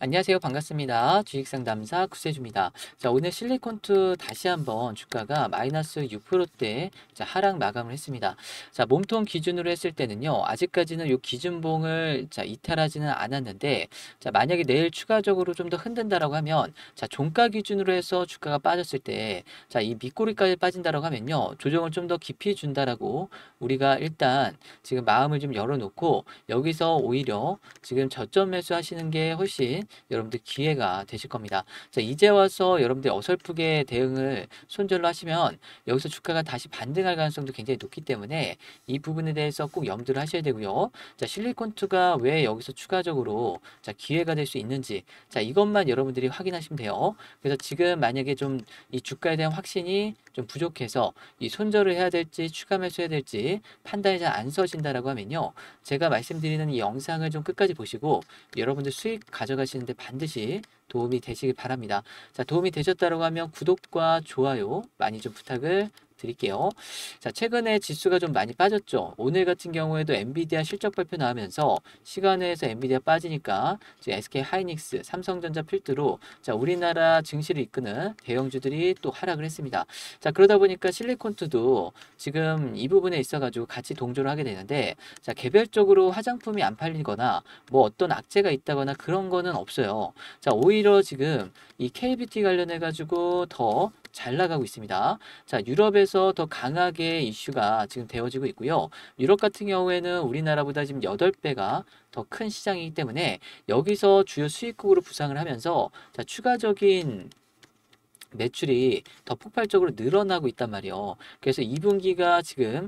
안녕하세요. 반갑습니다. 주식상담사 구세주입니다. 자, 오늘 실리콘투 다시 한번 주가가 마이너스 6%대 하락 마감을 했습니다. 자, 몸통 기준으로 했을 때는요. 아직까지는 이 기준봉을 이탈하지는 않았는데, 자, 만약에 내일 추가적으로 좀 더 흔든다라고 하면, 자, 종가 기준으로 해서 주가가 빠졌을 때, 자, 이 밑꼬리까지 빠진다라고 하면요. 조정을 좀 더 깊이 준다라고 우리가 일단 지금 마음을 좀 열어놓고 여기서 오히려 지금 저점 매수 하시는 게 훨씬 여러분들 기회가 되실 겁니다. 자, 이제 와서 여러분들 어설프게 대응을 손절로 하시면 여기서 주가가 다시 반등할 가능성도 굉장히 높기 때문에 이 부분에 대해서 꼭 염두를 하셔야 되고요. 자, 실리콘투가 왜 여기서 추가적으로 기회가 될 수 있는지 자, 이것만 여러분들이 확인하시면 돼요. 그래서 지금 만약에 좀 이 주가에 대한 확신이 좀 부족해서 이 손절을 해야 될지 추가 매수해야 될지 판단이 잘 안 서진다라고 하면요. 제가 말씀드리는 이 영상을 좀 끝까지 보시고 여러분들 수익 가져가시는데 반드시 도움이 되시길 바랍니다. 자, 도움이 되셨다고 하면 구독과 좋아요 많이 좀 부탁을 드릴게요. 자, 최근에 지수가 좀 많이 빠졌죠. 오늘 같은 경우에도 엔비디아 실적 발표 나오면서 시간에서 엔비디아 빠지니까 지금 SK 하이닉스, 삼성전자 필두로 자, 우리나라 증시를 이끄는 대형주들이 또 하락을 했습니다. 자, 그러다 보니까 실리콘투도 지금 이 부분에 있어가지고 같이 동조를 하게 되는데 자, 개별적으로 화장품이 안 팔리거나 뭐 어떤 악재가 있다거나 그런 거는 없어요. 자, 오히려 지금 이 K뷰티 관련해 가지고 더 잘 나가고 있습니다. 자, 유럽에서 더 강하게 이슈가 지금 되어지고 있고요. 유럽 같은 경우에는 우리나라보다 지금 8배가 더 큰 시장이기 때문에 여기서 주요 수입국으로 부상을 하면서 자, 추가적인 매출이 더 폭발적으로 늘어나고 있단 말이에요. 그래서 2분기가 지금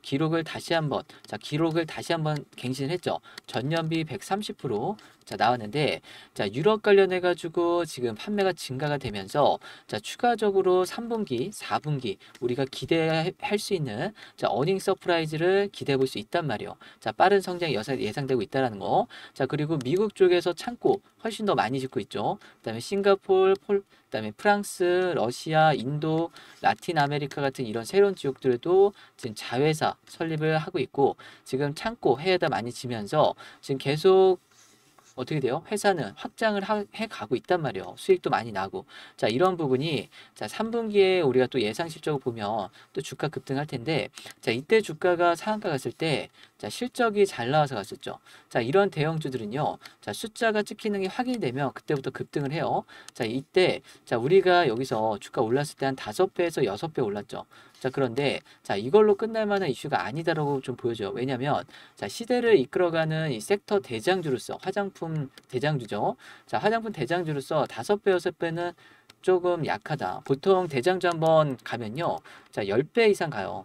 기록을 다시 한번 갱신을 했죠. 전년비 130% 나왔는데 유럽 관련해 가지고 지금 판매가 증가가 되면서 추가적으로 3분기, 4분기 우리가 기대할 수 있는 어닝 서프라이즈를 기대해 볼 수 있단 말이에요. 빠른 성장이 예상되고 있다라는 거. 자, 그리고 미국 쪽에서 창고 훨씬 더 많이 짓고 있죠. 그다음에 싱가포르, 그다음에 프랑스, 러시아, 인도, 라틴 아메리카 같은 이런 새로운 지역들도 지금 자회사 설립을 하고 있고 지금 창고 해에다 많이 지면서 지금 계속 어떻게 돼요? 회사는 확장을 해 가고 있단 말이에요. 수익도 많이 나고. 자, 이런 부분이 3분기에 우리가 또 예상 실적을 보면 또 주가 급등할 텐데 자, 이때 주가가 상한가 갔을 때 실적이 잘 나와서 갔었죠. 자, 이런 대형주들은요. 자, 숫자가 찍히는 게 확인이 되면 그때부터 급등을 해요. 자, 이때 우리가 여기서 주가 올랐을 때 한 5배에서 6배 올랐죠. 자, 그런데 이걸로 끝날 만한 이슈가 아니다라고 좀 보여져요. 왜냐면 시대를 이끌어가는 이 섹터 대장주로서 화장품 대장주죠. 자, 화장품 대장주로서 5배, 6배는 조금 약하다. 보통 대장주 한번 가면요. 10배 이상 가요.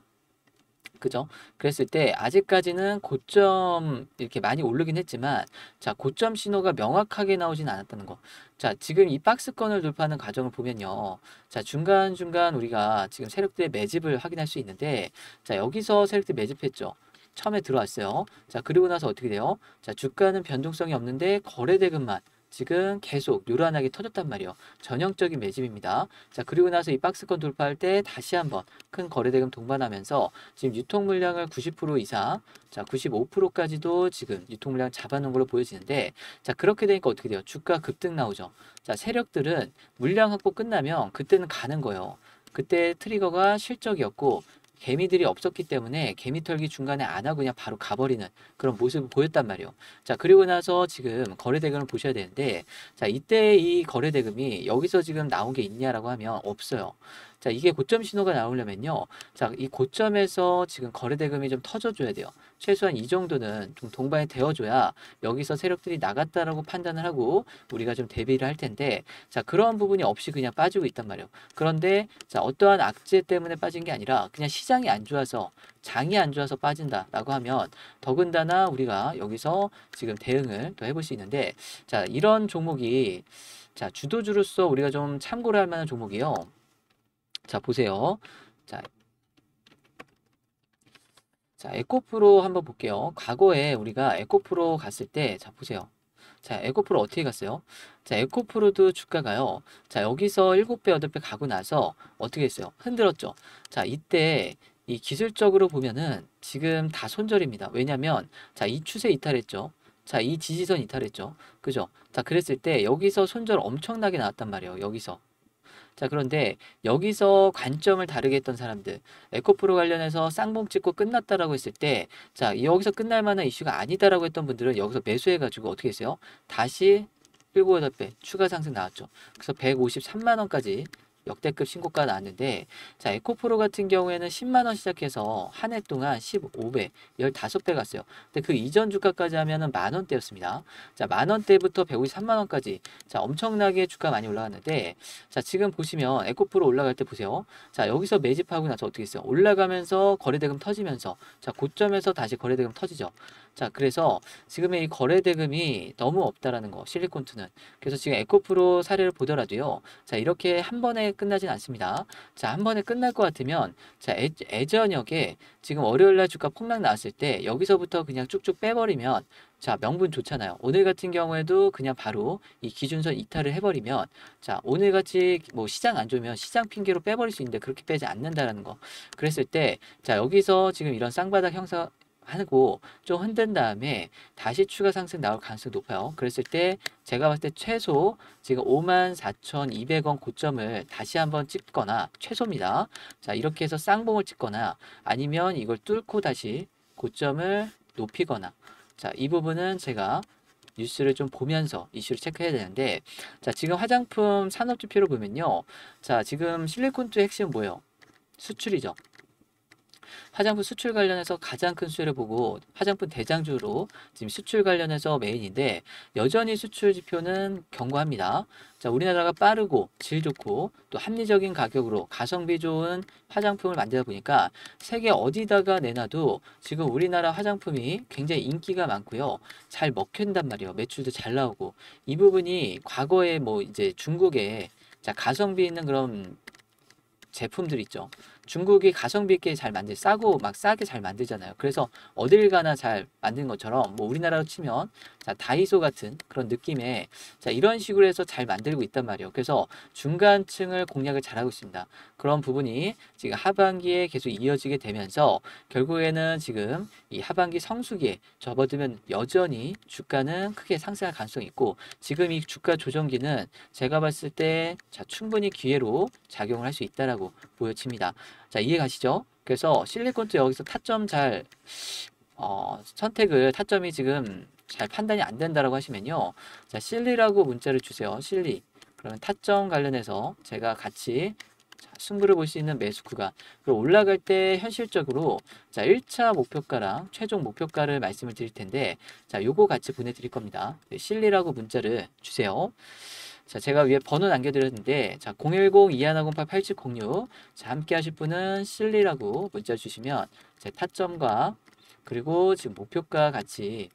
그죠? 그랬을 때 아직까지는 고점 이렇게 많이 오르긴 했지만 고점 신호가 명확하게 나오진 않았다는 거. 자, 지금 이 박스권을 돌파하는 과정을 보면요. 중간중간 우리가 지금 세력들의 매집을 확인할 수 있는데 여기서 세력들 매집했죠. 처음에 들어왔어요. 자, 그리고 나서 어떻게 돼요? 주가는 변동성이 없는데 거래대금만 지금 계속 요란하게 터졌단 말이에요. 전형적인 매집입니다. 자, 그리고 나서 이 박스권 돌파할 때 다시 한번 큰 거래대금 동반하면서 지금 유통 물량을 90% 이상, 95%까지도 지금 유통 물량 잡아놓은 걸로 보여지는데, 자, 그렇게 되니까 어떻게 돼요? 주가 급등 나오죠. 자, 세력들은 물량 확보 끝나면 그때는 가는 거예요. 그때 트리거가 실적이었고, 개미들이 없었기 때문에 개미 털기 중간에 안 하고 그냥 바로 가버리는 그런 모습을 보였단 말이에요. 자, 그리고 나서 지금 거래대금을 보셔야 되는데, 자, 이때 이 거래대금이 여기서 지금 나온 게 있냐라고 하면 없어요. 자, 이게 고점 신호가 나오려면요. 자, 이 고점에서 지금 거래대금이 좀 터져줘야 돼요. 최소한 이 정도는 좀 동반이 되어줘야 여기서 세력들이 나갔다라고 판단을 하고 우리가 좀 대비를 할 텐데, 자, 그런 부분이 없이 그냥 빠지고 있단 말이에요. 그런데, 자, 어떠한 악재 때문에 빠진 게 아니라 그냥 시장이 안 좋아서 장이 안 좋아서 빠진다라고 하면 더군다나 우리가 여기서 지금 대응을 또 해볼 수 있는데 자, 이런 종목이 주도주로서 우리가 좀 참고를 할 만한 종목이요. 자, 보세요. 자, 에코프로 한번 볼게요. 과거에 우리가 에코프로 갔을 때, 자, 보세요. 자, 에코프로 어떻게 갔어요? 자, 에코프로도 주가가요. 자, 여기서 7배, 8배 가고 나서 어떻게 했어요? 흔들었죠. 자, 이때 이 기술적으로 보면은 지금 다 손절입니다. 왜냐면, 자, 이 추세 이탈했죠. 자, 이 지지선 이탈했죠. 그죠? 자, 그랬을 때 여기서 손절 엄청나게 나왔단 말이에요. 여기서. 자, 그런데 여기서 관점을 다르게 했던 사람들, 에코프로 관련해서 쌍봉 찍고 끝났다라고 했을 때, 자, 여기서 끝날 만한 이슈가 아니다라고 했던 분들은 여기서 매수해가지고 어떻게 했어요? 다시 7, 8배 추가 상승 나왔죠. 그래서 153만 원까지 역대급 신고가 나왔는데, 자, 에코프로 같은 경우에는 10만 원 시작해서 한 해 동안 15배, 15배 갔어요. 근데 그 이전 주가까지 하면은 만 원대였습니다. 자, 만 원대부터 153만 원까지, 자, 엄청나게 주가 많이 올라갔는데, 자, 지금 보시면 에코프로 올라갈 때 보세요. 자, 여기서 매집하고 나서 어떻게 했어요? 올라가면서 거래대금 터지면서, 자, 고점에서 다시 거래대금 터지죠. 자, 그래서 지금의 이 거래대금이 너무 없다라는 거, 실리콘투는. 그래서 지금 에코프로 사례를 보더라도요. 자, 이렇게 한 번에 끝나진 않습니다. 자, 한 번에 끝날 것 같으면, 자, 애저녁에 지금 월요일날 주가 폭락 나왔을 때 여기서부터 그냥 쭉쭉 빼버리면, 자, 명분 좋잖아요. 오늘 같은 경우에도 그냥 바로 이 기준선 이탈을 해버리면, 자, 오늘 같이 뭐 시장 안 좋으면 시장 핑계로 빼버릴 수 있는데 그렇게 빼지 않는다라는 거. 그랬을 때, 자, 여기서 지금 이런 쌍바닥 형사 하고 좀 흔든 다음에 다시 추가 상승 나올 가능성이 높아요. 그랬을 때 제가 봤을 때 최소 지금 54,200원 고점을 다시 한번 찍거나 최소입니다. 자, 이렇게 해서 쌍봉을 찍거나 아니면 이걸 뚫고 다시 고점을 높이거나, 자, 이 부분은 제가 뉴스를 좀 보면서 이슈를 체크해야 되는데, 자, 지금 화장품 산업지표로 보면요. 자, 지금 실리콘투의 핵심은 뭐예요? 수출이죠. 화장품 수출 관련해서 가장 큰 수혜를 보고 화장품 대장주로 지금 수출 관련해서 메인인데, 여전히 수출 지표는 견고합니다. 자, 우리나라가 빠르고 질 좋고 또 합리적인 가격으로 가성비 좋은 화장품을 만들다 보니까 세계 어디다가 내놔도 지금 우리나라 화장품이 굉장히 인기가 많고요. 잘 먹힌단 말이에요. 매출도 잘 나오고. 이 부분이 과거에 뭐 이제 중국에, 자, 가성비 있는 그런 제품들 있죠. 중국이 가성비 있게 잘 싸고 막 싸게 잘 만들잖아요. 그래서 어딜 가나 잘 만든 것처럼 뭐 우리나라로 치면, 자, 다이소 같은 그런 느낌의, 자, 이런 식으로 해서 잘 만들고 있단 말이에요. 그래서 중간층을 공략을 잘하고 있습니다. 그런 부분이 지금 하반기에 계속 이어지게 되면서 결국에는 지금 이 하반기 성수기에 접어들면 여전히 주가는 크게 상승할 가능성이 있고, 지금 이 주가 조정기는 제가 봤을 때, 자, 충분히 기회로 작용을 할 수 있다라고 보여집니다. 자, 이해 가시죠? 그래서 실리콘투 여기서 타점 잘 선택을, 타점이 지금 잘 판단이 안 된다라고 하시면요. 자, 실리라고 문자를 주세요. 실리. 그러면 타점 관련해서 제가 같이, 자, 승부를 볼 수 있는 매수 구간. 그리고 올라갈 때 현실적으로, 자, 1차 목표가랑 최종 목표가를 말씀을 드릴 텐데, 자, 요거 같이 보내드릴 겁니다. 네, 실리라고 문자를 주세요. 자, 제가 위에 번호 남겨드렸는데, 자, 010-2108-8706. 자, 함께 하실 분은 실리라고 문자 주시면 제 타점과 그리고 지금 목표가 같이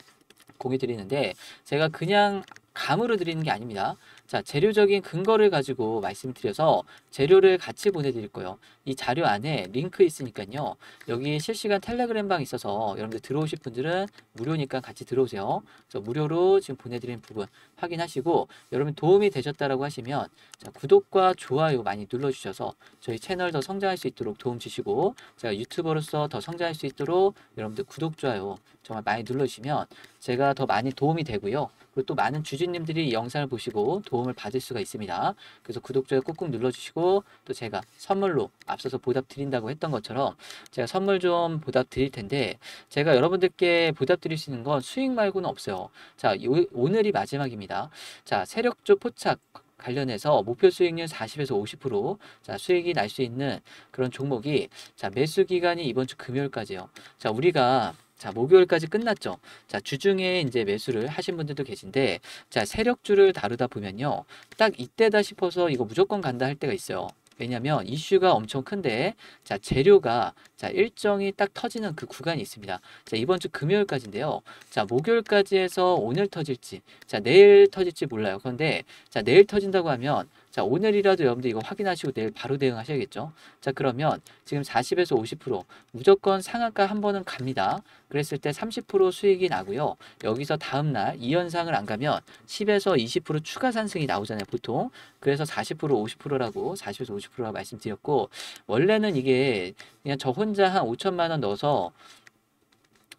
공유 드리는데, 제가 그냥 감으로 드리는 게 아닙니다. 자, 재료적인 근거를 가지고 말씀드려서 재료를 같이 보내드릴 거예요. 이 자료 안에 링크 있으니까요. 여기 실시간 텔레그램 방 있어서 여러분들 들어오실 분들은 무료니까 같이 들어오세요. 그래서 무료로 지금 보내드린 부분 확인하시고, 여러분 도움이 되셨다라고 하시면, 자, 구독과 좋아요 많이 눌러주셔서 저희 채널 더 성장할 수 있도록 도움 주시고, 제가 유튜버로서 더 성장할 수 있도록 여러분들 구독, 좋아요 정말 많이 눌러주시면 제가 더 많이 도움이 되고요. 그리고 또 많은 주주님들이 이 영상을 보시고 도움을 받을 수가 있습니다. 그래서 구독, 좋아요 꾹꾹 눌러주시고, 또 제가 선물로 앞서서 보답 드린다고 했던 것처럼 제가 선물 좀 보답 드릴 텐데, 제가 여러분들께 보답 드릴 수 있는 건 수익 말고는 없어요. 자, 오늘이 마지막입니다. 자, 세력조 포착 관련해서 목표 수익률 40에서 50%, 자, 수익이 날 수 있는 그런 종목이, 자, 매수 기간이 이번 주 금요일까지요. 자, 우리가, 자, 목요일까지 끝났죠. 자, 주중에 이제 매수를 하신 분들도 계신데, 자, 세력주를 다루다 보면요. 딱 이때다 싶어서 이거 무조건 간다 할 때가 있어요. 왜냐면 이슈가 엄청 큰데, 자, 재료가, 자, 일정이 딱 터지는 그 구간이 있습니다. 자, 이번 주 금요일까지인데요. 자, 목요일까지 해서 오늘 터질지, 자, 내일 터질지 몰라요. 그런데, 자, 내일 터진다고 하면, 자, 오늘이라도 여러분들 이거 확인하시고 내일 바로 대응하셔야겠죠. 자, 그러면 지금 40에서 50% 무조건 상한가 한 번은 갑니다. 그랬을 때 30% 수익이 나고요. 여기서 다음날 이 현상을 안 가면 10에서 20% 추가 상승이 나오잖아요, 보통. 그래서 40%, 50%라고 40에서 50%라고 말씀드렸고, 원래는 이게 그냥 저 혼자 한 5천만 원 넣어서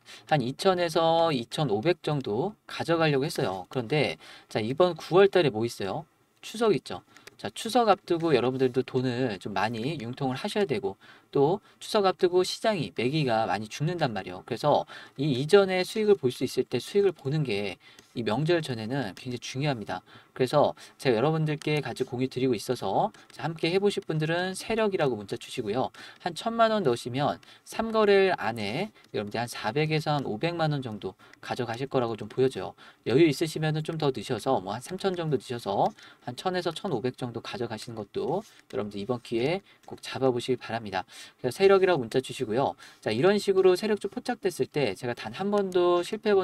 한 2,000에서 2,500 정도 가져가려고 했어요. 그런데 자, 이번 9월 달에 뭐 있어요? 추석 있죠. 자, 추석 앞두고 여러분들도 돈을 좀 많이 융통을 하셔야 되고 또 추석 앞두고 시장이 매기가 많이 죽는단 말이에요. 그래서 이 이전에 수익을 볼 수 있을 때 수익을 보는 게 이 명절 전에는 굉장히 중요합니다. 그래서 제가 여러분들께 같이 공유 드리고 있어서 자, 함께 해보실 분들은 세력이라고 문자 주시고요. 한 1,000만 원 넣으시면 3거래일 안에 여러분들 한 400에서 한 500만 원 정도 가져가실 거라고 좀 보여져요. 여유 있으시면은 좀 더 넣으셔서 뭐 한 3,000 정도 넣으셔서 한 1,000에서 1,500 정도 가져가시는 것도 여러분들 이번 기회에 꼭 잡아보시기 바랍니다. 그래서 세력이라고 문자 주시고요. 자, 이런 식으로 세력주 포착됐을 때 제가 단 한 번도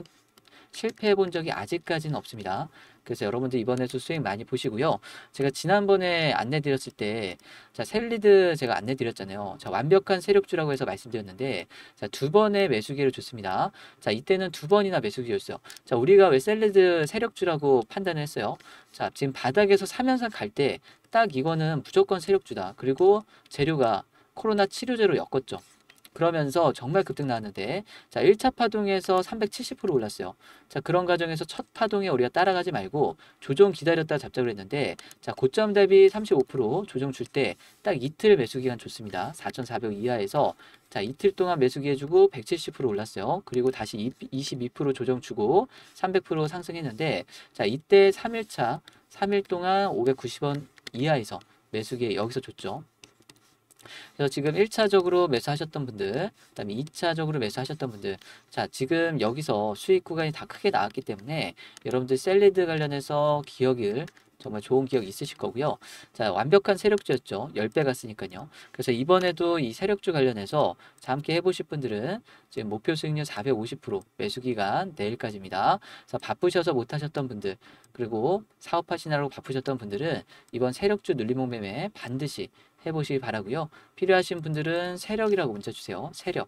실패해 본 적이 아직까지는 없습니다. 그래서 여러분들 이번에도 수익 많이 보시고요. 제가 지난번에 안내 드렸을 때, 자, 셀리드 제가 안내 드렸잖아요. 자, 완벽한 세력주라고 해서 말씀드렸는데, 자, 두 번의 매수 기회를 줬습니다. 자, 이때는 두 번이나 매수 기회였어요. 자, 우리가 왜 셀리드 세력주라고 판단을 했어요? 자, 지금 바닥에서 사면서 갈 때, 딱 이거는 무조건 세력주다. 그리고 재료가 코로나 치료제로 엮었죠. 그러면서 정말 급등 나왔는데 자 1차 파동에서 370% 올랐어요. 자 그런 과정에서 첫 파동에 우리가 따라가지 말고 조정 기다렸다 잡자고 했는데 자 고점 대비 35% 조정 줄 때 딱 이틀 매수 기간 좋습니다. 4,400 이하에서 자 이틀 동안 매수 기회 주고 170% 올랐어요. 그리고 다시 22% 조정 주고 300% 상승했는데 자 이때 3일 동안 590원 이하에서 매수 기회 여기서 줬죠. 그래서 지금 1차적으로 매수하셨던 분들, 그다음에 2차적으로 매수하셨던 분들, 자, 지금 여기서 수익 구간이 다 크게 나왔기 때문에 여러분들 셀리드 관련해서 기억을 정말 좋은 기억 있으실 거고요. 자, 완벽한 세력주였죠. 10배 갔으니까요. 그래서 이번에도 이 세력주 관련해서 자, 함께 해보실 분들은 지금 목표 수익률 450% 매수 기간 내일까지입니다. 그래서 바쁘셔서 못하셨던 분들, 그리고 사업하시느라고 바쁘셨던 분들은 이번 세력주 눌림목 매매 반드시 해보시기 바라고요. 필요하신 분들은 세력이라고 문자 주세요. 세력.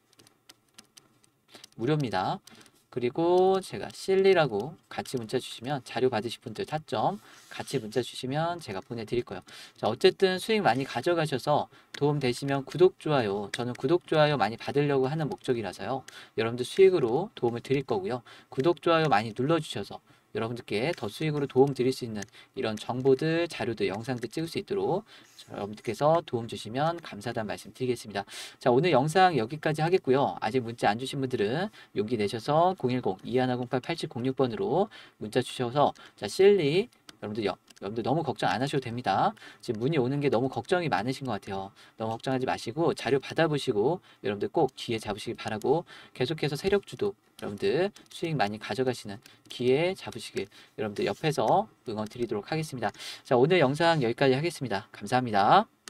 무료입니다. 그리고 제가 실리라고 같이 문자 주시면 자료 받으실 분들 타점 같이 문자 주시면 제가 보내드릴 거예요. 자, 어쨌든 수익 많이 가져가셔서 도움 되시면 구독, 좋아요. 저는 구독, 좋아요 많이 받으려고 하는 목적이라서요. 여러분들 수익으로 도움을 드릴 거고요. 구독, 좋아요 많이 눌러주셔서 여러분들께 더 수익으로 도움 드릴 수 있는 이런 정보들, 자료들, 영상들 찍을 수 있도록 여러분들께서 도움 주시면 감사하다는 말씀 드리겠습니다. 자, 오늘 영상 여기까지 하겠고요. 아직 문자 안 주신 분들은 용기 내셔서 010-2108-8706번으로 문자 주셔서 자, 실리 여러분들 너무 걱정 안 하셔도 됩니다. 지금 문의 오는 게 너무 걱정이 많으신 것 같아요. 너무 걱정하지 마시고 자료 받아보시고 여러분들 꼭 기회 잡으시길 바라고 계속해서 세력주도 여러분들 수익 많이 가져가시는 기회 잡으시길 여러분들 옆에서 응원 드리도록 하겠습니다. 자, 오늘 영상 여기까지 하겠습니다. 감사합니다.